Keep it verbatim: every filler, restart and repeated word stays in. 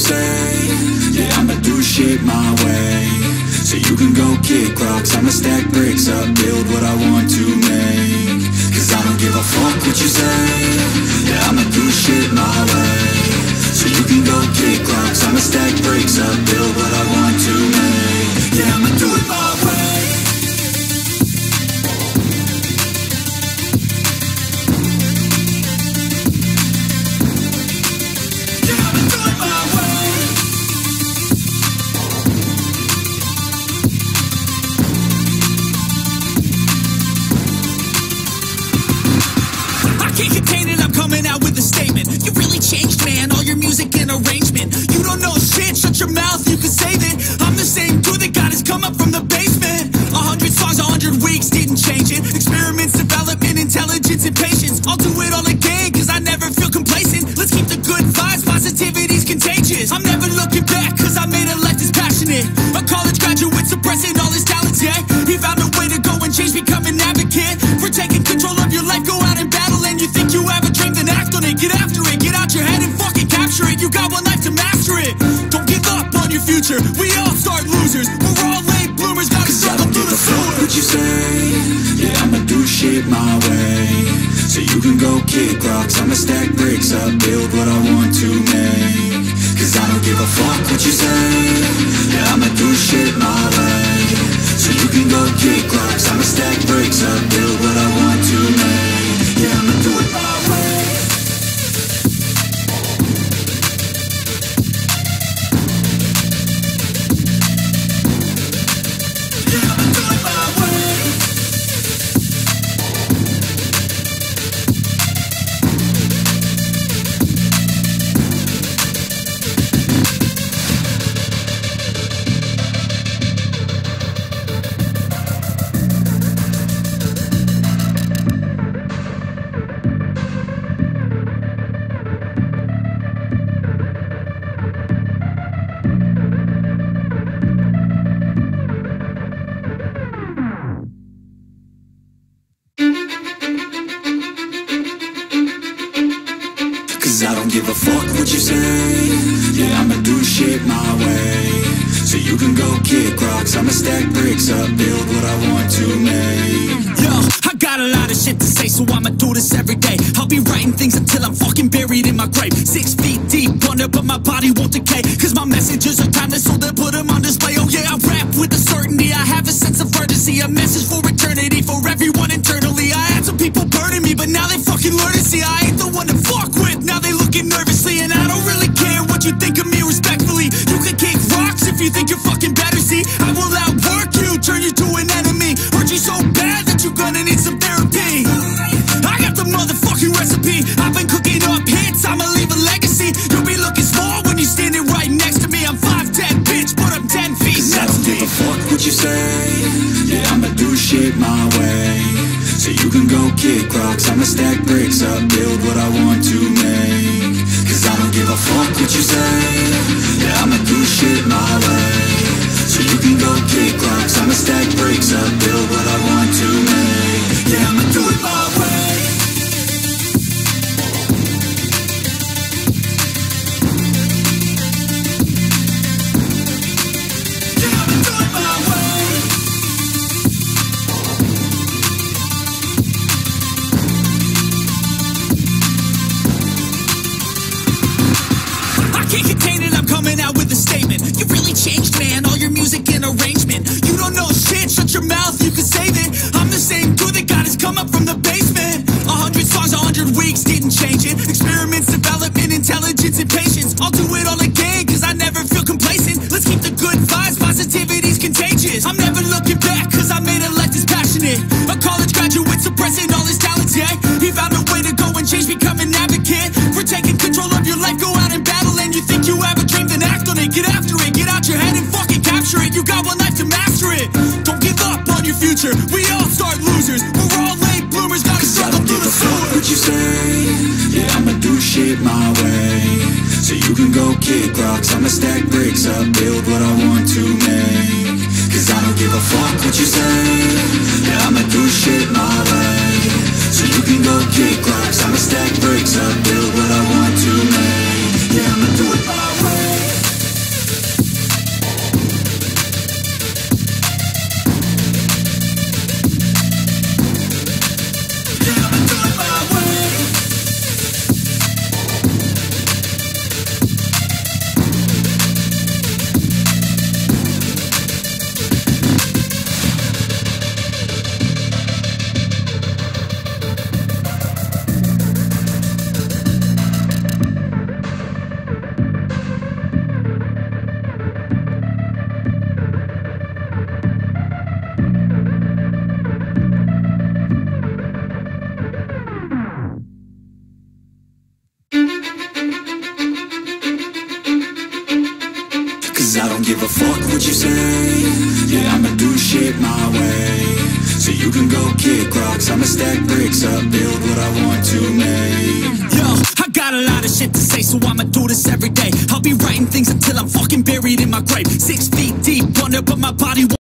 say. Yeah, I'ma do shit my way. So you can go kick rocks, I'ma stack bricks up, build what I want to make. Cause I don't give a fuck what you say. Yeah, I'ma do shit my way. So you can go kick rocks, I'ma stack bricks up, build what I want to make. Yeah, I'ma do it my way. Changed, man, all your music and arrangement. You don't know shit, shut your mouth, you can save it. I'm the same dude that got his come up from the basement. A hundred songs, a hundred weeks, didn't change it. Experiments, development, intelligence, and patience. I'll do it all again, cause I never feel complacent. Let's keep the good vibes, positivity's contagious. I'm never looking back, cause I made a life that's passionate. A college graduate suppressing all his talents, yeah. He found a way to go and change, become an advocate. For taking control of your life, go out and battle. And you think you have a dream, then act on it, get after it. Get out your head and fucking capture it. You got one life to master it. Don't give up on your future. We all start losers. We're all late bloomers. Gotta struggle through the sewer. What you say? Yeah, I'ma do shit my way. So you can go kick rocks, I'ma stack bricks up, build what I want to make. Cause I don't give a fuck what you say. Yeah, I'ma do shit my way. So you can go kick rocks, I'ma stack bricks up, build what I want to make. Yeah, I'ma do it my way. I don't give a fuck what you say. Yeah, I'ma do shit my way. So you can go kick rocks, I'ma stack bricks up, build what I want to make. Yo, I got a lot of shit to say, so I'ma do this every day. I'll be writing things until I'm fucking buried in my grave. Six feet deep under, but my body won't decay. Cause my messages are timeless, so they put them on display. Oh yeah, I rap with a certainty, I have a sense of urgency. A message for eternity, for everyone internally. I had some people burning me, but now they fucking learn to see I ain't the one to fuck with. Now they looking nervously, and I don't really care what you think of me respectfully. You can kick rocks if you think you're fucking better, see. I will outwork you, turn you to an enemy. Hurt you so bad that you're gonna need some therapy. I got the motherfucking recipe. I've been cooking up hits, I'ma leave a legacy. You'll be looking small when you're standing right next to me. I'm five ten, bitch, but I'm ten feet next to me. I don't give a fuck what you say. Yeah, I'ma do shit my way. So you can go kick rocks, I'ma stack bricks up, build what I want to make. Cause I don't give a fuck what you say. Yeah, I'ma do shit my way. So you can go kick rocks, I'ma stack bricks up, build what I want to make. Yeah, I'ma do it my way. Changed, man, all your music and arrangement. You don't know shit, shut your mouth, you can save it. I'm the same dude that got his come up from the basement. A hundred songs, a hundred weeks, didn't change it. Experiments, development, intelligence, and patience. I'll do it all again, cause I never feel complacent. Let's keep the good vibes, positivity's contagious. I'm never looking back, cause I made a life that's passionate. A college graduate suppressing all his talents, yeah. He found a way to go and change, become an advocate. For taking control of your life, go out and battle. And you think you have a dream, then act on it, get after it. Get out your head and fucking capture it. You got one life to master it. Don't give up on your future. We all start losers. We're all late bloomers. Gotta struggle through the sewer. What you say? Yeah, I'ma do shit my way. So you can go kick rocks, I'ma stack bricks up, build what I want to make. Cause I don't give a fuck what you say. Yeah, I'ma do shit my way. So you can go kick rocks, I'ma stack bricks up, build what I want to make. Yeah, I'ma do it my way. shit my way, so you can go kick rocks. I'ma stack bricks up, build what I want to make. Yo, I got a lot of shit to say, so I'ma do this every day. I'll be writing things until I'm fucking buried in my grave. Six feet deep under, but my body won't